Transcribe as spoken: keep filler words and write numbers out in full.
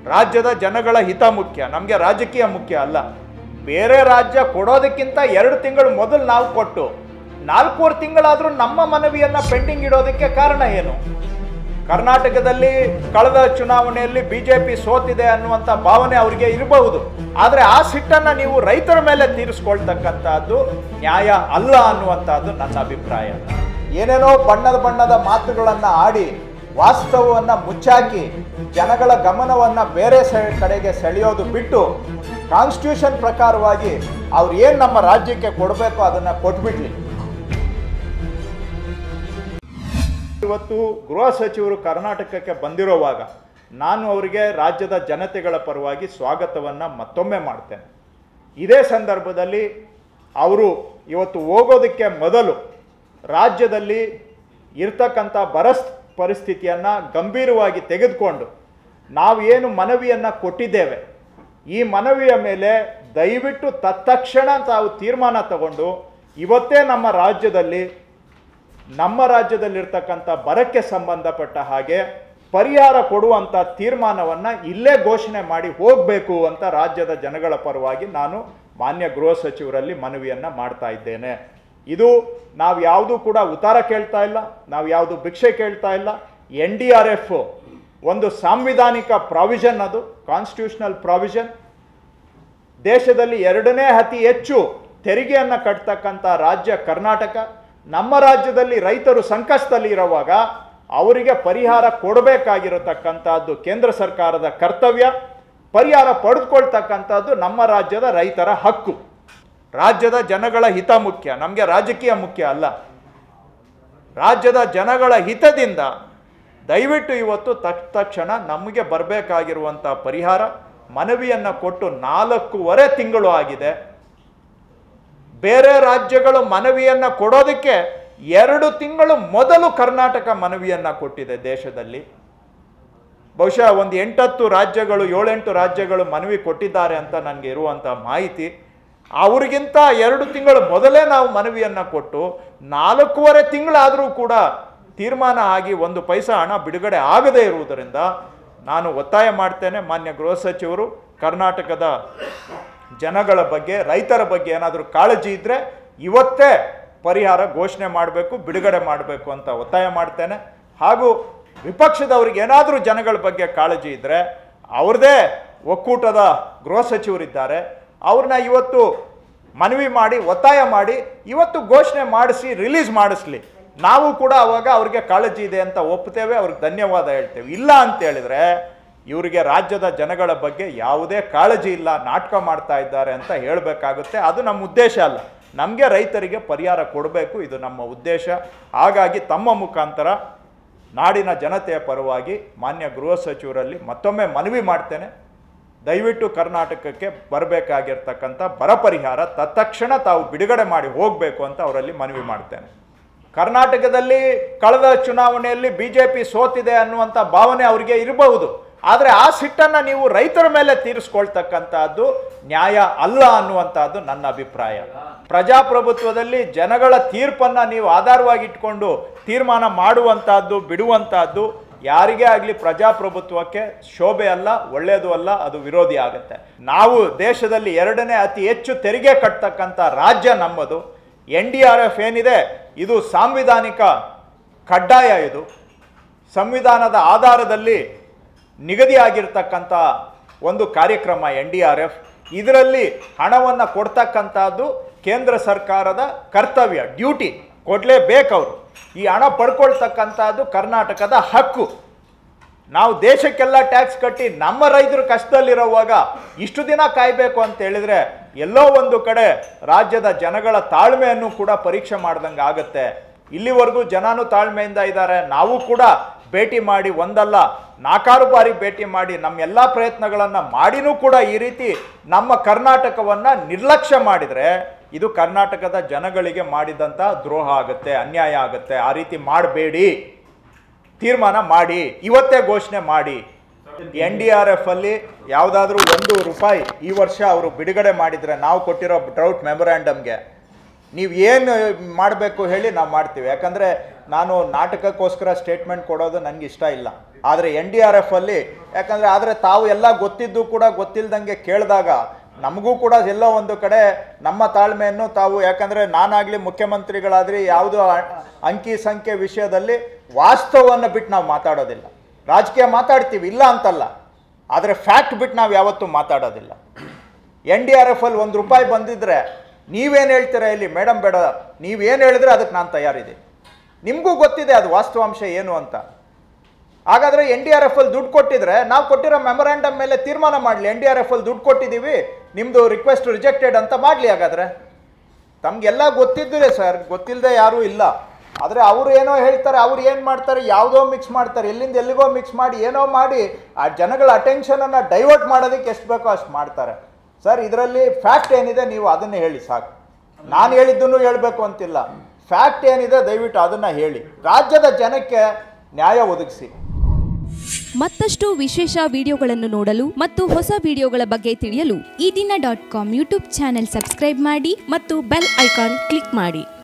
ರಾಜ್ಯದ ಜನಗಳ ಹಿತ ಮುಖ್ಯ, ನಮಗೆ ರಾಜಕೀಯ ಮುಖ್ಯ ಅಲ್ಲ. ಬೇರೆ ರಾಜ್ಯ ಕೊಡೋದಕ್ಕಿಂತ ಎರಡು ತಿಂಗಳು ಮೊದಲು ನಾವು ಕೊಟ್ಟು ನಾಲ್ಕೂವರೆ ತಿಂಗಳಾದರೂ ನಮ್ಮ ಮನವಿಯನ್ನು ಪೆಂಡಿಂಗ್ ಇಡೋದಕ್ಕೆ ಕಾರಣ ಏನು? ಕರ್ನಾಟಕದಲ್ಲಿ ಕಳೆದ ಚುನಾವಣೆಯಲ್ಲಿ ಬಿ ಜೆ ಪಿ ಸೋತಿದೆ ಅನ್ನುವಂಥ ಭಾವನೆ ಅವರಿಗೆ ಇರಬಹುದು, ಆದರೆ ಆ ಸಿಟ್ಟನ್ನು ನೀವು ರೈತರ ಮೇಲೆ ತೀರಿಸ್ಕೊಳ್ತಕ್ಕಂಥದ್ದು ನ್ಯಾಯ ಅಲ್ಲ ಅನ್ನುವಂಥದ್ದು ನನ್ನ ಅಭಿಪ್ರಾಯ. ಏನೇನೋ ಬಣ್ಣದ ಬಣ್ಣದ ಮಾತುಗಳನ್ನು ಆಡಿ ವಾಸ್ತವವನ್ನು ಮುಚ್ಚಾಕಿ ಜನಗಳ ಗಮನವನ್ನು ಬೇರೆ ಕಡೆಗೆ ಸೆಳೆಯೋದು ಬಿಟ್ಟು ಕಾನ್ಸ್ಟಿಟ್ಯೂಷನ್ ಪ್ರಕಾರವಾಗಿ ಅವ್ರು ಏನು ನಮ್ಮ ರಾಜ್ಯಕ್ಕೆ ಕೊಡಬೇಕು ಅದನ್ನು ಕೊಟ್ಬಿಡ್ಲಿ. ಇವತ್ತು ಗೃಹ ಸಚಿವರು ಕರ್ನಾಟಕಕ್ಕೆ ಬಂದಿರೋವಾಗ ನಾನು ಅವರಿಗೆ ರಾಜ್ಯದ ಜನತೆಗಳ ಪರವಾಗಿ ಸ್ವಾಗತವನ್ನು ಮತ್ತೊಮ್ಮೆ ಮಾಡ್ತೇನೆ. ಇದೇ ಸಂದರ್ಭದಲ್ಲಿ ಅವರು ಇವತ್ತು ಹೋಗೋದಕ್ಕೆ ಮೊದಲು ರಾಜ್ಯದಲ್ಲಿ ಇರ್ತಕ್ಕಂಥ ಬರ ಪರಿಸ್ಥಿತಿಯನ್ನು ಗಂಭೀರವಾಗಿ ತೆಗೆದುಕೊಂಡು ನಾವು ಏನು ಮನವಿಯನ್ನು ಕೊಟ್ಟಿದ್ದೇವೆ ಈ ಮನವಿಯ ಮೇಲೆ ದಯವಿಟ್ಟು ತತ್ಕ್ಷಣ ತಾವು ತೀರ್ಮಾನ ತಗೊಂಡು ಇವತ್ತೇ ನಮ್ಮ ರಾಜ್ಯದಲ್ಲಿ ನಮ್ಮ ರಾಜ್ಯದಲ್ಲಿರ್ತಕ್ಕಂಥ ಬರಕ್ಕೆ ಸಂಬಂಧಪಟ್ಟ ಹಾಗೆ ಪರಿಹಾರ ಕೊಡುವಂಥ ತೀರ್ಮಾನವನ್ನು ಇಲ್ಲೇ ಘೋಷಣೆ ಮಾಡಿ ಹೋಗಬೇಕು ಅಂತ ರಾಜ್ಯದ ಜನಗಳ ಪರವಾಗಿ ನಾನು ಮಾನ್ಯ ಗೃಹ ಸಚಿವರಲ್ಲಿ ಮನವಿಯನ್ನು ಮಾಡ್ತಾ ಇದ್ದೇನೆ. ಇದು ನಾವು ಯಾವುದೂ ಕೂಡ ಉತ್ತರ ಕೇಳ್ತಾ ಇಲ್ಲ, ನಾವು ಯಾವುದು ಭಿಕ್ಷೆ ಕೇಳ್ತಾ ಇಲ್ಲ. ಎನ್ ಡಿ ಆರ್ ಎಫ್ ಒಂದು ಸಾಂವಿಧಾನಿಕ ಪ್ರಾವಿಷನ್, ಅದು ಕಾನ್ಸ್ಟಿಟ್ಯೂಷನಲ್ ಪ್ರಾವಿಷನ್. ದೇಶದಲ್ಲಿ ಎರಡನೇ ಅತಿ ಹೆಚ್ಚು ತೆರಿಗೆಯನ್ನು ಕಟ್ತಕ್ಕಂಥ ರಾಜ್ಯ ಕರ್ನಾಟಕ. ನಮ್ಮ ರಾಜ್ಯದಲ್ಲಿ ರೈತರು ಸಂಕಷ್ಟದಲ್ಲಿ ಇರುವಾಗ ಅವರಿಗೆ ಪರಿಹಾರ ಕೊಡಬೇಕಾಗಿರತಕ್ಕಂಥದ್ದು ಕೇಂದ್ರ ಸರ್ಕಾರದ ಕರ್ತವ್ಯ. ಪರಿಹಾರ ಪಡೆದುಕೊಳ್ತಕ್ಕಂಥದ್ದು ನಮ್ಮ ರಾಜ್ಯದ ರೈತರ ಹಕ್ಕು. ರಾಜ್ಯದ ಜನಗಳ ಹಿತ ಮುಖ್ಯ, ನಮಗೆ ರಾಜಕೀಯ ಮುಖ್ಯ ಅಲ್ಲ. ರಾಜ್ಯದ ಜನಗಳ ಹಿತದಿಂದ ದಯವಿಟ್ಟು ಇವತ್ತು ತಕ್ಷಣ ನಮಗೆ ಬರಬೇಕಾಗಿರುವಂಥ ಪರಿಹಾರ ಮನವಿಯನ್ನು ಕೊಟ್ಟು ನಾಲ್ಕೂವರೆ ತಿಂಗಳು ಆಗಿದೆ. ಬೇರೆ ರಾಜ್ಯಗಳು ಮನವಿಯನ್ನು ಕೊಡೋದಕ್ಕೆ ಎರಡು ತಿಂಗಳು ಮೊದಲು ಕರ್ನಾಟಕ ಮನವಿಯನ್ನು ಕೊಟ್ಟಿದೆ ದೇಶದಲ್ಲಿ. ಬಹುಶಃ ಒಂದು ಎಂಟತ್ತು ರಾಜ್ಯಗಳು ಏಳೆಂಟು ರಾಜ್ಯಗಳು ಮನವಿ ಕೊಟ್ಟಿದ್ದಾರೆ ಅಂತ ನನಗೆ ಇರುವಂಥ ಮಾಹಿತಿ. ಅವ್ರಿಗಿಂತ ಎರಡು ತಿಂಗಳು ಮೊದಲೇ ನಾವು ಮನವಿಯನ್ನು ಕೊಟ್ಟು ನಾಲ್ಕೂವರೆ ತಿಂಗಳಾದರೂ ಕೂಡ ತೀರ್ಮಾನ ಆಗಿ ಒಂದು ಪೈಸಾ ಹಣ ಬಿಡುಗಡೆ ಆಗದೇ ಇರುವುದರಿಂದ ನಾನು ಒತ್ತಾಯ ಮಾಡ್ತೇನೆ, ಮಾನ್ಯ ಗೃಹ ಸಚಿವರು ಕರ್ನಾಟಕದ ಜನಗಳ ಬಗ್ಗೆ ರೈತರ ಬಗ್ಗೆ ಏನಾದರೂ ಕಾಳಜಿ ಇದ್ದರೆ ಇವತ್ತೇ ಪರಿಹಾರ ಘೋಷಣೆ ಮಾಡಬೇಕು, ಬಿಡುಗಡೆ ಮಾಡಬೇಕು ಅಂತ ಒತ್ತಾಯ ಮಾಡ್ತೇನೆ. ಹಾಗೂ ವಿಪಕ್ಷದವ್ರಿಗೆ ಏನಾದರೂ ಜನಗಳ ಬಗ್ಗೆ ಕಾಳಜಿ ಇದ್ದರೆ ಅವ್ರದ್ದೇ ಒಕ್ಕೂಟದ ಗೃಹ ಸಚಿವರಿದ್ದಾರೆ, ಅವ್ರನ್ನ ಇವತ್ತು ಮನವಿ ಮಾಡಿ ಒತ್ತಾಯ ಮಾಡಿ ಇವತ್ತು ಘೋಷಣೆ ಮಾಡಿಸಿ ರಿಲೀಸ್ ಮಾಡಿಸ್ಲಿ. ನಾವು ಕೂಡ ಅವಾಗ ಅವ್ರಿಗೆ ಕಾಳಜಿ ಇದೆ ಅಂತ ಒಪ್ತೇವೆ, ಅವ್ರಿಗೆ ಧನ್ಯವಾದ ಹೇಳ್ತೇವೆ. ಇಲ್ಲ ಅಂತ ಹೇಳಿದರೆ ಇವರಿಗೆ ರಾಜ್ಯದ ಜನಗಳ ಬಗ್ಗೆ ಯಾವುದೇ ಕಾಳಜಿ ಇಲ್ಲ, ನಾಟಕ ಮಾಡ್ತಾ ಇದ್ದಾರೆ ಅಂತ ಹೇಳಬೇಕಾಗುತ್ತೆ. ಅದು ನಮ್ಮ ಉದ್ದೇಶ ಅಲ್ಲ. ನಮಗೆ ರೈತರಿಗೆ ಪರಿಹಾರ ಕೊಡಬೇಕು, ಇದು ನಮ್ಮ ಉದ್ದೇಶ. ಹಾಗಾಗಿ ತಮ್ಮ ಮುಖಾಂತರ ನಾಡಿನ ಜನತೆಯ ಪರವಾಗಿ ಮಾನ್ಯ ಗೃಹ ಸಚಿವರಲ್ಲಿ ಮತ್ತೊಮ್ಮೆ ಮನವಿ ಮಾಡ್ತೇನೆ, ದಯವಿಟ್ಟು ಕರ್ನಾಟಕಕ್ಕೆ ಬರಬೇಕಾಗಿರ್ತಕ್ಕಂಥ ಬರ ಪರಿಹಾರ ತತ್ಕ್ಷಣ ತಾವು ಬಿಡುಗಡೆ ಮಾಡಿ ಹೋಗಬೇಕು ಅಂತ ಅವರಲ್ಲಿ ಮನವಿ ಮಾಡ್ತೇನೆ. ಕರ್ನಾಟಕದಲ್ಲಿ ಕಳೆದ ಚುನಾವಣೆಯಲ್ಲಿ ಬಿ ಜೆ ಪಿ ಸೋತಿದೆ ಅನ್ನುವಂಥ ಭಾವನೆ ಅವರಿಗೆ ಇರಬಹುದು, ಆದರೆ ಆ ಸಿಟ್ಟನ್ನು ನೀವು ರೈತರ ಮೇಲೆ ತೀರಿಸ್ಕೊಳ್ತಕ್ಕಂಥದ್ದು ನ್ಯಾಯ ಅಲ್ಲ ಅನ್ನುವಂಥದ್ದು ನನ್ನ ಅಭಿಪ್ರಾಯ. ಪ್ರಜಾಪ್ರಭುತ್ವದಲ್ಲಿ ಜನಗಳ ತೀರ್ಪನ್ನು ನೀವು ಆಧಾರವಾಗಿಟ್ಕೊಂಡು ತೀರ್ಮಾನ ಮಾಡುವಂಥದ್ದು ಬಿಡುವಂಥದ್ದು ಯಾರಿಗೇ ಆಗಲಿ ಪ್ರಜಾಪ್ರಭುತ್ವಕ್ಕೆ ಶೋಭೆ ಅಲ್ಲ, ಒಳ್ಳೆಯದು ಅಲ್ಲ, ಅದು ವಿರೋಧಿ ಆಗುತ್ತೆ. ನಾವು ದೇಶದಲ್ಲಿ ಎರಡನೇ ಅತಿ ಹೆಚ್ಚು ತೆರಿಗೆ ಕಟ್ತಕ್ಕಂಥ ರಾಜ್ಯ ನಮ್ಮದು. ಎನ್ ಡಿ ಆರ್ ಎಫ್ ಏನಿದೆ ಇದು ಸಾಂವಿಧಾನಿಕ ಕಡ್ಡಾಯ. ಇದು ಸಂವಿಧಾನದ ಆಧಾರದಲ್ಲಿ ನಿಗದಿಯಾಗಿರ್ತಕ್ಕಂಥ ಒಂದು ಕಾರ್ಯಕ್ರಮ ಎನ್ ಡಿ ಆರ್ ಎಫ್. ಇದರಲ್ಲಿ ಹಣವನ್ನು ಕೊಡ್ತಕ್ಕಂಥದ್ದು ಕೇಂದ್ರ ಸರ್ಕಾರದ ಕರ್ತವ್ಯ, ಡ್ಯೂಟಿ, ಕೊಡಲೇಬೇಕು ಅವರು. ಈ ಹಣ ಪಡ್ಕೊಳ್ತಕ್ಕಂಥದ್ದು ಕರ್ನಾಟಕದ ಹಕ್ಕು. ನಾವು ದೇಶಕ್ಕೆಲ್ಲ ಟ್ಯಾಕ್ಸ್ ಕಟ್ಟಿ ನಮ್ಮ ರೈತರು ಕಷ್ಟದಲ್ಲಿರೋವಾಗ ಇಷ್ಟು ದಿನ ಕಾಯಬೇಕು ಅಂತ ಹೇಳಿದರೆ ಎಲ್ಲೋ ಒಂದು ಕಡೆ ರಾಜ್ಯದ ಜನಗಳ ತಾಳ್ಮೆಯನ್ನು ಕೂಡ ಪರೀಕ್ಷೆ ಮಾಡ್ದಂಗೆ ಆಗುತ್ತೆ. ಇಲ್ಲಿವರೆಗೂ ಜನನೂ ತಾಳ್ಮೆಯಿಂದ ಇದ್ದಾರೆ. ನಾವು ಕೂಡ ಭೇಟಿ ಮಾಡಿ ಒಂದಲ್ಲ ನಾಲ್ಕಾರು ಬಾರಿ ಭೇಟಿ ಮಾಡಿ ನಮ್ಮೆಲ್ಲ ಪ್ರಯತ್ನಗಳನ್ನು ಮಾಡಿನೂ ಕೂಡ ಈ ರೀತಿ ನಮ್ಮ ಕರ್ನಾಟಕವನ್ನು ನಿರ್ಲಕ್ಷ್ಯ ಮಾಡಿದರೆ ಇದು ಕರ್ನಾಟಕದ ಜನಗಳಿಗೆ ಮಾಡಿದಂಥ ದ್ರೋಹ ಆಗುತ್ತೆ, ಅನ್ಯಾಯ ಆಗುತ್ತೆ. ಆ ರೀತಿ ಮಾಡಬೇಡಿ, ತೀರ್ಮಾನ ಮಾಡಿ, ಇವತ್ತೇ ಘೋಷಣೆ ಮಾಡಿ. ಎನ್ ಡಿ ಆರ್ ಎಫ್ ಅಲ್ಲಿ ಯಾವುದಾದ್ರೂ ಒಂದು ರೂಪಾಯಿ ಈ ವರ್ಷ ಅವರು ಬಿಡುಗಡೆ ಮಾಡಿದರೆ ನಾವು ಕೊಟ್ಟಿರೋ ಡ್ರೌಟ್ ಮೆಮೊರ್ಯಾಂಡಮ್ಗೆ ನೀವು ಏನು ಮಾಡಬೇಕು ಹೇಳಿ ನಾವು ಮಾಡ್ತೀವಿ. ಯಾಕಂದರೆ ನಾನು ನಾಟಕಕ್ಕೋಸ್ಕರ ಸ್ಟೇಟ್ಮೆಂಟ್ ಕೊಡೋದು ನನಗೆ ಇಷ್ಟ ಇಲ್ಲ. ಆದರೆ ಎನ್ ಡಿ ಆರ್ ಎಫ್ ಅಲ್ಲಿ ಯಾಕಂದರೆ ಆದರೆ ತಾವು ಎಲ್ಲ ಗೊತ್ತಿದ್ದು ಕೂಡ ಗೊತ್ತಿಲ್ಲದಂಗೆ ಕೇಳಿದಾಗ ನಮಗೂ ಕೂಡ ಎಲ್ಲೋ ಒಂದು ಕಡೆ ನಮ್ಮ ತಾಳ್ಮೆಯನ್ನು ತಾವು, ಯಾಕಂದರೆ ನಾನಾಗಲಿ ಮುಖ್ಯಮಂತ್ರಿಗಳಾದ್ರಿ ಯಾವುದೋ ಅಂಕಿ ಸಂಖ್ಯೆ ವಿಷಯದಲ್ಲಿ ವಾಸ್ತವವನ್ನು ಬಿಟ್ಟು ನಾವು ಮಾತಾಡೋದಿಲ್ಲ. ರಾಜಕೀಯ ಮಾತಾಡ್ತೀವಿ, ಇಲ್ಲ ಅಂತಲ್ಲ, ಆದರೆ ಫ್ಯಾಕ್ಟ್ ಬಿಟ್ಟು ನಾವು ಯಾವತ್ತೂ ಮಾತಾಡೋದಿಲ್ಲ. ಎನ್ ಡಿ ಆರ್ ಎಫ್ ಅಲ್ಲಿ ಒಂದು ರೂಪಾಯಿ ಬಂದಿದ್ದರೆ ನೀವೇನು ಹೇಳ್ತೀರಾ ಇಲ್ಲಿ ಮೇಡಮ್ ಬೇಡ, ನೀವೇನು ಹೇಳಿದ್ರೆ ಅದಕ್ಕೆ ನಾನು ತಯಾರಿದ್ದೀನಿ. ನಿಮಗೂ ಗೊತ್ತಿದೆ ಅದು ವಾಸ್ತವಾಂಶ ಏನು ಅಂತ. ಹಾಗಾದರೆ ಎನ್ ಡಿ ಆರ್ ಎಫ್ ಅಲ್ಲಿ ದುಡ್ಡು ಕೊಟ್ಟಿದ್ರೆ ನಾವು ಕೊಟ್ಟಿರೋ ಮೆಮೊರಾಂಡಮ್ ಮೇಲೆ ತೀರ್ಮಾನ ಮಾಡಲಿ, ಎನ್ ಡಿ ಆರ್ ಎಫ್ ಅಲ್ಲಿ ದುಡ್ಡು ಕೊಟ್ಟಿದ್ದೀವಿ, ನಿಮ್ಮದು ರಿಕ್ವೆಸ್ಟ್ ರಿಜೆಕ್ಟೆಡ್ ಅಂತ ಮಾಡಲಿ. ಹಾಗಾದರೆ ತಮಗೆಲ್ಲ ಗೊತ್ತಿದ್ದರೆ ಸರ್, ಗೊತ್ತಿಲ್ಲದೆ ಯಾರೂ ಇಲ್ಲ. ಆದರೆ ಅವರು ಏನೋ ಹೇಳ್ತಾರೆ, ಅವ್ರು ಏನು ಮಾಡ್ತಾರೆ, ಯಾವುದೋ ಮಿಕ್ಸ್ ಮಾಡ್ತಾರೆ, ಎಲ್ಲಿಂದ ಎಲ್ಲಿಗೋ ಮಿಕ್ಸ್ ಮಾಡಿ ಏನೋ ಮಾಡಿ ಆ ಜನಗಳ ಅಟೆನ್ಷನನ್ನು ಡೈವರ್ಟ್ ಮಾಡೋದಕ್ಕೆ ಎಷ್ಟು ಬೇಕೋ ಅಷ್ಟು ಮಾಡ್ತಾರೆ. ಸರ್, ಇದರಲ್ಲಿ ಫ್ಯಾಕ್ಟ್ ಏನಿದೆ ನೀವು ಅದನ್ನು ಹೇಳಿ ಸಾಕು. ನಾನು ಹೇಳಿದ್ದನ್ನು ಹೇಳಬೇಕು ಅಂತಿಲ್ಲ, ಫ್ಯಾಕ್ಟ್ ಏನಿದೆ ದಯವಿಟ್ಟು ಅದನ್ನು ಹೇಳಿ, ರಾಜ್ಯದ ಜನಕ್ಕೆ ನ್ಯಾಯ ಒದಗಿಸಿ. ಮತ್ತಷ್ಟು ವಿಶೇಷ ವಿಡಿಯೋಗಳನ್ನು ನೋಡಲು ಮತ್ತು ಹೊಸ ವಿಡಿಯೋಗಳ ಬಗ್ಗೆ ತಿಳಿಯಲು Ee Dina dot com YouTube channel subscribe ಮಾಡಿ ಮತ್ತು ಬೆಲ್ ಐಕಾನ್ ಕ್ಲಿಕ್ ಮಾಡಿ.